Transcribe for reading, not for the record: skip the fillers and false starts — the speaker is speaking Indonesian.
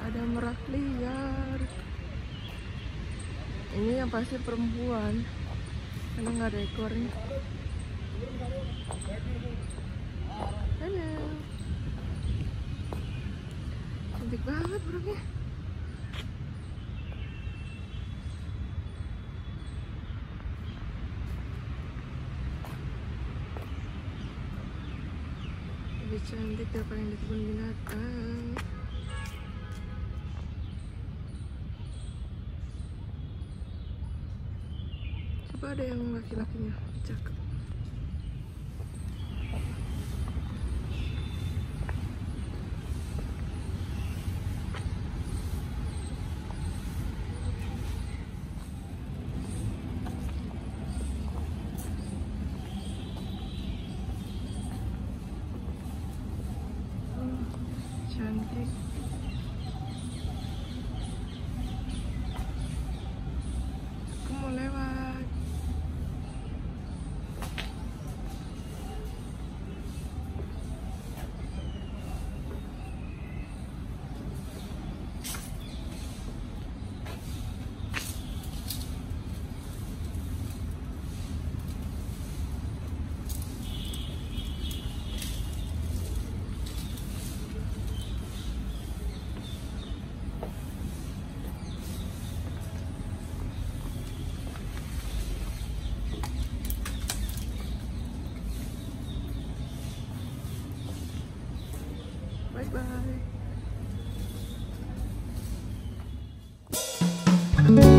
Ada merak liar. Ini yang pasti perempuan karena nggak ada ekornya. Halo, cantik banget meraknya. Lebih cantik daripada yang di kebun binatang. Coba ada yang laki-lakinya, cakep. Cantik. Aku mau lewat. Bye-bye.